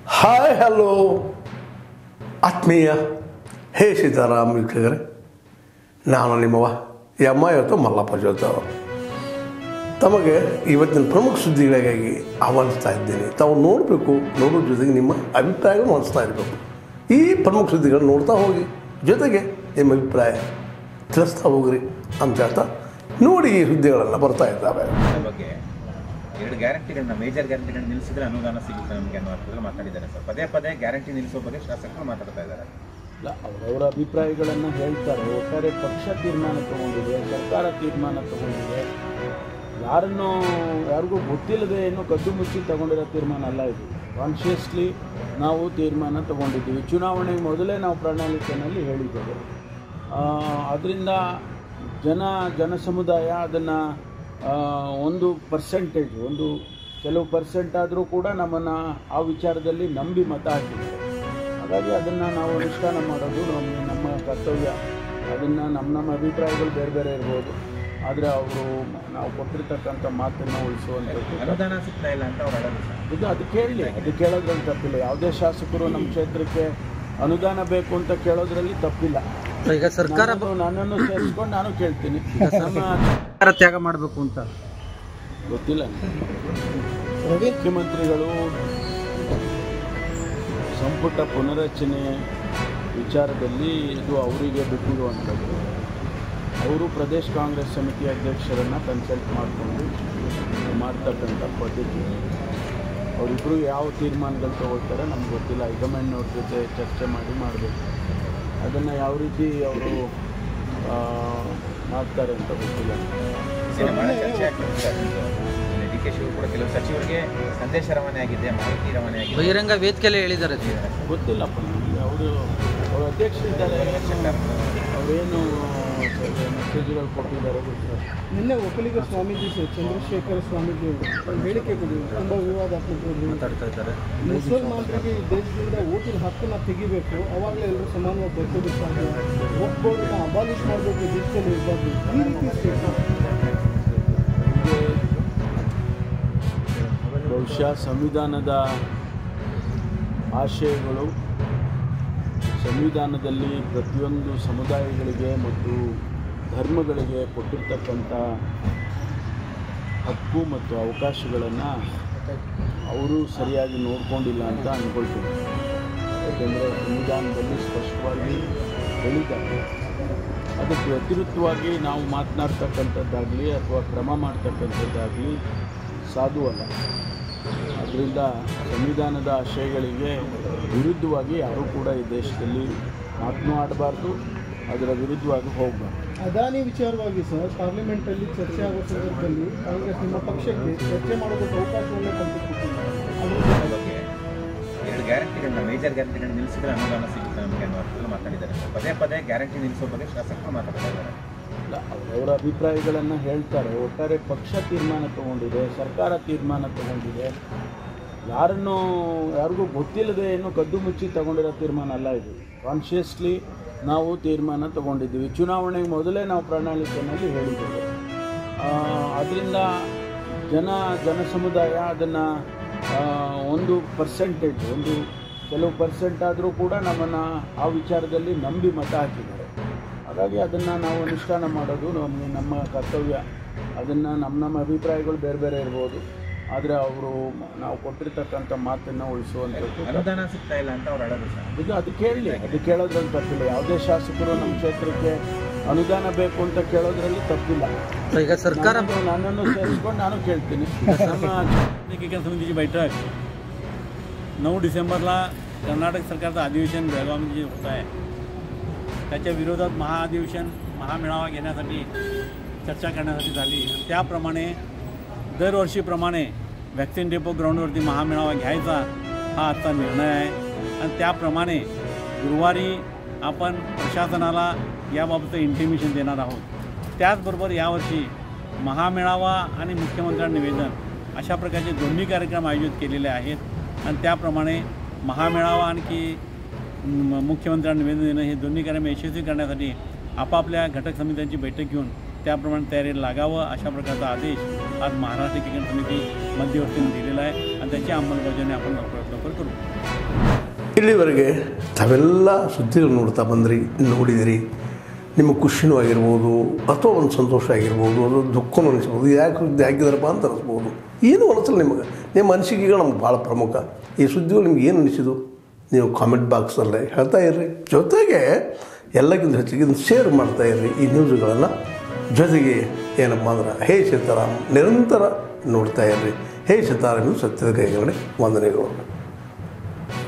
Hi hello ಆತ್ಮೀಯ ಹೇ ಸೀತಾರಾಮ್ ವೀಕ್ಷಕರೇ, ನಾನು ನಿಮ್ಮವ ಇವತ್ತು ಮಲ್ಲಪ್ಪ ಜೋತ ತಮಗೆ ಇವತ್ತಿನ ಪ್ರಮುಖ ಸುದ್ದಿಗಳಿಗಾಗಿ ಆಹ್ವಾನಿಸ್ತಾ ಇದ್ದೀನಿ. ತಾವು ನೋಡಬೇಕು, ನೋಡೋ ಜೊತೆಗೆ ನಿಮ್ಮ ಅಭಿಪ್ರಾಯವನ್ನು ಹೊಂದಿಸ್ತಾ ಇರಬೇಕು. ಈ ಪ್ರಮುಖ ಸುದ್ದಿಗಳನ್ನು ನೋಡ್ತಾ ಹೋಗಿ, ಜೊತೆಗೆ ನಿಮ್ಮ ಅಭಿಪ್ರಾಯ ತಿಳಿಸ್ತಾ ಹೋಗ್ರಿ ಅಂತ ಹೇಳ್ತಾ ನೋಡಿ ಈ ಸುದ್ದಿಗಳೆಲ್ಲ ಬರ್ತಾ ಇದ್ದಾವೆ. ಬಗ್ಗೆ ಎರಡು ಗ್ಯಾರಂಟಿಗಳನ್ನ, ಮೇಜರ್ ಗ್ಯಾರಂಟಿಗಳನ್ನ ನಿಲ್ಲಿಸಿದ್ರೆ ಅನುದಾನ ಸಿಗುತ್ತೆ ನಮಗೆ ಅನ್ನೋ ಅರ್ಥದಲ್ಲಿ ಮಾತಾಡಿದ್ದಾರೆ ಸರ್. ಪದೇ ಪದೇ ಗ್ಯಾರಂಟಿ ನಿಲ್ಲಿಸೋ ಬಗ್ಗೆ ಶಾಸಕರು ಮಾತಾಡ್ತಾ ಇದ್ದಾರೆ. ಇಲ್ಲ, ಅವರವರ ಅಭಿಪ್ರಾಯಗಳನ್ನು ಹೇಳ್ತಾರೆ. ಒಟ್ಟಾರೆ ಪಕ್ಷ ತೀರ್ಮಾನ ತಗೊಂಡಿದೆ, ಸರ್ಕಾರ ತೀರ್ಮಾನ ತಗೊಂಡಿದೆ. ಯಾರಿಗೂ ಗೊತ್ತಿಲ್ಲದೆ ಏನು ಕದ್ದು ಮುಚ್ಚಿ ತಗೊಂಡಿರೋ ತೀರ್ಮಾನ ಅಲ್ಲ ಇದು. ಕಾನ್ಷಿಯಸ್ಲಿ ನಾವು ತೀರ್ಮಾನ ತಗೊಂಡಿದ್ದೀವಿ. ಚುನಾವಣೆಗೆ ಮೊದಲೇ ನಾವು ಪ್ರಣಾಳಿಕೆಯಲ್ಲಿ ಹೇಳಿದ್ದೇವೆ. ಅದರಿಂದ ಜನ ಸಮುದಾಯ ಅದನ್ನು ಒಂದು ಕೆಲವು ಪರ್ಸೆಂಟ್ ಆದರೂ ಕೂಡ ನಮ್ಮನ್ನು ಆ ವಿಚಾರದಲ್ಲಿ ನಂಬಿ ಮತ ಹಾಕಿದ್ದಾರೆ. ಹಾಗಾಗಿ ಅದನ್ನು ನಾವು ಅನುಷ್ಠಾನ ಮಾಡೋದು ನಮ್ಮ ಕರ್ತವ್ಯ. ಅದನ್ನು ನಮ್ಮ ಅಭಿಪ್ರಾಯಗಳು ಬೇರೆ ಬೇರೆ ಇರ್ಬೋದು, ಆದರೆ ನಾವು ಕೊಟ್ಟಿರ್ತಕ್ಕಂಥ ಮಾತನ್ನು ಉಳಿಸುವಂಥದ್ದು. ಅನುದಾನ ಸಿಗ್ತಾ ಇಲ್ಲ ಅಂತ ಅವ್ರು ಇದು ಅದು ಕೇಳೋದ್ರಲ್ಲಿ ತಪ್ಪಿಲ್ಲ. ಯಾವುದೇ ಶಾಸಕರು ನಮ್ಮ ಕ್ಷೇತ್ರಕ್ಕೆ ಅನುದಾನ ಬೇಕು ಅಂತ ಕೇಳೋದ್ರಲ್ಲಿ ತಪ್ಪಿಲ್ಲ. ಈಗ ಸರ್ಕಾರ ನನ್ನನ್ನು ಸೇರಿಸ್ಕೊಂಡು ನಾನು ಕೇಳ್ತೀನಿ. ಸರ್ಕಾರ ತ್ಯಾಗ ಮಾಡಬೇಕು ಅಂತ ಗೊತ್ತಿಲ್ಲ. ಮುಖ್ಯಮಂತ್ರಿಗಳು ಸಂಪುಟ ಪುನರಚನೆ ವಿಚಾರದಲ್ಲಿ ಇದು ಅವರಿಗೆ ಬಿಟ್ಟಿರುವಂಥದ್ದು. ಅವರು ಪ್ರದೇಶ ಕಾಂಗ್ರೆಸ್ ಸಮಿತಿ ಅಧ್ಯಕ್ಷರನ್ನು ಕನ್ಸಲ್ಟ್ ಮಾಡಿಕೊಂಡು ಮಾಡ್ತಕ್ಕಂಥ ಪದ್ಧತಿ. ಅವರಿಬ್ಬರು ಯಾವ ತೀರ್ಮಾನಗಳು ತಗೊಳ್ತಾರೆ ನಮ್ಗೆ ಗೊತ್ತಿಲ್ಲ. ಹೈಕಮಾಂಡ್ನವ್ರ ಜೊತೆ ಚರ್ಚೆ ಮಾಡಬೇಕು. ಅದನ್ನು ಯಾವ ರೀತಿ ಅವರು ಮಾಡ್ತಾರೆ ಅಂತ ಗೊತ್ತಿಲ್ಲ. ಡಿಕೆಶಿ ಕೂಡ ಕೆಲವು ಸಚಿವರಿಗೆ ಸಂದೇಶ ರವಾನೆ ಆಗಿದೆ, ಮಾಹಿತಿ ರವಾನೆ ಆಗಿದೆ, ಬಹಿರಂಗ ವೇದಿಕೆಯಲ್ಲಿ ಹೇಳಿದ್ದಾರೆ. ಗೊತ್ತಿಲ್ಲಪ್ಪ ನಮಗೆ. ಅವರು ಅಧ್ಯಕ್ಷರಿದ್ದಾರೆ, ಅವರೇನು ಮೆಸೇಜ್ಗಳು ಕೊಟ್ಟಿದ್ದಾರೆ ಗೊತ್ತಿಲ್ಲ. ನಿನ್ನೆ ಒಕ್ಕಲಿಗ ಸ್ವಾಮೀಜಿ ಚಂದ್ರಶೇಖರ ಸ್ವಾಮೀಜಿ ಹೇಳಿಕೆ ಕೊಟ್ಟಿದ್ದಾರೆ, ತುಂಬ ವಿವಾದಾತ್ಮಕ ಮಾತಾಡ್ತಾ ಇದ್ದಾರೆ. ಮುಸಲ್ಮಾನರಿಗೆ ಈ ದೇಶದಿಂದ ಓಟಿನ ಹಕ್ಕನ್ನು ತೆಗಿಬೇಕು, ಅವಾಗಲೇ ಎಲ್ಲರೂ ಸಮಾನವಾಗಿ ಬದುಕೋದು ಸಾಧ್ಯ. ಒಬ್ಬರನ್ನ ಅಬಾಲಿಷ್ ಮಾಡಬೇಕು, ದೇಶದಲ್ಲಿ ಇರಬಾರ್ದು, ಈ ರೀತಿ ಸ್ಟೇಟ್ಮೆಂಟ್. ಬಹುಶಃ ಸಂವಿಧಾನದ ಆಶಯಗಳು, ಸಂವಿಧಾನದಲ್ಲಿ ಪ್ರತಿಯೊಂದು ಸಮುದಾಯಗಳಿಗೆ ಮತ್ತು ಧರ್ಮಗಳಿಗೆ ಕೊಟ್ಟಿರ್ತಕ್ಕಂಥ ಹಕ್ಕು ಮತ್ತು ಅವಕಾಶಗಳನ್ನು ಅವರು ಸರಿಯಾಗಿ ನೋಡಿಕೊಂಡಿಲ್ಲ ಅಂತ ಅಂದ್ಕೊಳ್ತೀನಿ. ಯಾಕೆಂದರೆ ಸಂವಿಧಾನದಲ್ಲಿ ಸ್ಪಷ್ಟವಾಗಿ ಹೇಳಿದ್ದಾರೆ. ಅದಕ್ಕೆ ವ್ಯತಿರಿಕ್ತವಾಗಿ ನಾವು ಮಾತನಾಡ್ತಕ್ಕಂಥದ್ದಾಗಲಿ ಅಥವಾ ಕ್ರಮ ಮಾಡ್ತಕ್ಕಂಥದ್ದಾಗಲಿ ಸಾಧುವಲ್ಲ. ಅದರಿಂದ ಸಂವಿಧಾನದ ಆಶಯಗಳಿಗೆ ವಿರುದ್ಧವಾಗಿ ಯಾರೂ ಕೂಡ ಈ ದೇಶದಲ್ಲಿ ಮಾತನಾಡಬಾರ್ದು, ಅದರ ವಿರುದ್ಧವಾಗಿ ಹೋಗಬಾರ್ದು. ಅದಾನಿ ವಿಚಾರವಾಗಿ ಸರ್ ಪಾರ್ಲಿಮೆಂಟಲ್ಲಿ ಚರ್ಚೆ ಆಗೋ ಸಂದರ್ಭದಲ್ಲಿ ಕಾಂಗ್ರೆಸ್ ನಿಮ್ಮ ಪಕ್ಷಕ್ಕೆ ಚರ್ಚೆ ಮಾಡೋದಕ್ಕೆ ಅವಕಾಶವನ್ನೇ ಕಲ್ಪಿಸಿಕೊಟ್ಟಿದ್ದಾರೆ. ಅದ್ರ ಬಗ್ಗೆ ಎರಡು ಗ್ಯಾರಂಟಿಗಳನ್ನ, ಮೇಜರ್ ಗ್ಯಾರಂಟಿಗಳನ್ನ ನಿಲ್ಲಿಸಿದ್ರೆ ಅನುದಾನ ಸಿಗುತ್ತೆ ನಮಗೆ ಅನ್ನೋ ಅರ್ಥದಲ್ಲಿ ಮಾತಾಡಿದ್ದಾರೆ ಸರ್. ಪದೇ ಪದೇ ಗ್ಯಾರಂಟಿ ನಿಲ್ಲಿಸೋ ಬಗ್ಗೆ ಶಾಸಕರು ಮಾತಾಡ್ತಾ ಇದ್ದಾರೆ. ಇಲ್ಲ, ಅವರವರ ಅಭಿಪ್ರಾಯಗಳನ್ನು ಹೇಳ್ತಾರೆ. ಒಟ್ಟಾರೆ ಪಕ್ಷ ತೀರ್ಮಾನ ತಗೊಂಡಿದೆ, ಸರ್ಕಾರ ತೀರ್ಮಾನ ತಗೊಂಡಿದೆ. ಯಾರಿಗೂ ಗೊತ್ತಿಲ್ಲದೆ ಏನು ಕದ್ದು ಮುಚ್ಚಿ ತಗೊಂಡಿರೋ ತೀರ್ಮಾನ ಅಲ್ಲ ಇದು. ಕಾನ್ಷಿಯಸ್ಲಿ ನಾವು ತೀರ್ಮಾನ ತಗೊಂಡಿದ್ದೀವಿ. ಚುನಾವಣೆಗೆ ಮೊದಲೇ ನಾವು ಪ್ರಣಾಳಿಕೆಯಲ್ಲಿ ಹೇಳಿದ್ದೇವೆ. ಅದರಿಂದ ಜನ ಸಮುದಾಯ ಅದನ್ನು ಕೆಲವು ಪರ್ಸೆಂಟ್ ಆದರೂ ಕೂಡ ನಮ್ಮನ್ನು ಆ ವಿಚಾರದಲ್ಲಿ ನಂಬಿ ಮತ ಹಾಕಿದ್ದಾರೆ. ಹಾಗಾಗಿ ಅದನ್ನು ನಾವು ಅನುಷ್ಠಾನ ಮಾಡೋದು ನಮ್ಮ ಕರ್ತವ್ಯ. ಅದನ್ನು ನಮ್ಮ ಅಭಿಪ್ರಾಯಗಳು ಬೇರೆ ಬೇರೆ ಇರ್ಬೋದು, ಆದರೆ ನಾವು ಕೊಟ್ಟಿರ್ತಕ್ಕಂಥ ಮಾತನ್ನು ಉಳಿಸುವಂಥದ್ದು. ಅನುದಾನ ಸಿಗ್ತಾ ಇಲ್ಲ ಅಂತ ಅವ್ರು ಹೇಳೋದು ಸರ್. ಅದು ಕೇಳೋದ್ರಲ್ಲಿ ತಪ್ಪಿಲ್ಲ. ಯಾವುದೇ ಶಾಸಕರು ನಮ್ಮ ಕ್ಷೇತ್ರಕ್ಕೆ ಅನುದಾನ ಬೇಕು ಅಂತ ಕೇಳೋದ್ರಲ್ಲಿ ತಪ್ಪಿಲ್ಲ. ಈಗ ಸರ್ಕಾರ ನನ್ನನ್ನು ಸೇರಿಸ್ಕೊಂಡು ನಾನು ಕೇಳ್ತೀನಿ. एकीकरण समितीची बैठक 9 डिसेंबरला कर्नाटक सरकारचं अधिवेशन बेळगावमध्ये होत आहे. त्याच्या विरोधात महामेळावा घेण्यासाठी चर्चा करण्यासाठी झाली. त्याप्रमाणे दरवर्षीप्रमाणे वॅक्सिन डेपो ग्राउंडवरती महामेळावा घ्यायचा हा आजचा निर्णय आहे. आणि त्याप्रमाणे गुरुवारी आपण प्रशासनाला याबाबतचं इंटिमेशन देणार आहोत. त्याचबरोबर यावर्षी महामेळावा आणि मुख्यमंत्र्यांना निवेदन अशा प्रकारचे दोन्ही कार्यक्रम आयोजित केलेले आहेत. आणि त्याप्रमाणे महामेळावा आणखी मुख्यमंत्र्यांना निवेदन देणं हे दोन्ही कार्यक्रम यशस्वी करण्यासाठी आपापल्या घटक समित्यांची बैठक घेऊन त्याप्रमाणे तयारीला लागावं अशा प्रकारचा आदेश आज महाराष्ट्र एकीकरण समिती मध्यवर्तीने दिलेला आहे. आणि त्याची अंमलबजावणी आपण लवकरात लवकर करू. ಇಲ್ಲಿವರೆಗೆ ತಾವೆಲ್ಲ ಸುದ್ದಿಗಳು ನೋಡ್ತಾ ಬಂದ್ರಿ, ನೋಡಿದಿರಿ. ನಿಮಗೆ ಖುಷಿನೂ ಆಗಿರ್ಬೋದು, ಅಥವಾ ಒಂದು ಸಂತೋಷ ಆಗಿರ್ಬೋದು, ಅದು ದುಃಖನೂ ಅನಿಸ್ಬೋದು. ಯಾಕೆ ಸುದ್ದಿ ಹಾಕಿದಾರಪ್ಪ ಅಂತ ಅನಿಸ್ಬೋದು. ಏನು ಅನಿಸಲ್ಲ ನಿಮಗೆ, ನಿಮ್ಮ ಅನಿಸಿಕೆಗಳು ನಮ್ಗೆ ಭಾಳ ಪ್ರಮುಖ. ಈ ಸುದ್ದಿಗಳು ನಿಮ್ಗೆ ಏನು ಅನಿಸಿದು ನೀವು ಕಾಮೆಂಟ್ ಬಾಕ್ಸಲ್ಲೇ ಹೇಳ್ತಾ ಇರ್ರಿ. ಜೊತೆಗೆ ಎಲ್ಲಕ್ಕಿಂತ ಹೆಚ್ಚಿಗೆ ಇದನ್ನು ಶೇರ್ ಮಾಡ್ತಾಯಿರ್ರಿ ಈ ನ್ಯೂಸ್ಗಳನ್ನು. ಜೊತೆಗೆ ಏನಪ್ಪ ಅಂದ್ರೆ ಹೇ ಸೀತಾರಾಮ್ ನಿರಂತರ ನೋಡ್ತಾ ಇರ್ರಿ. ಹೇ ಸೀತಾರಾಮ್ ಸತ್ಯದ ಕೈಗಡೆ ವಂದನೆಗಳು.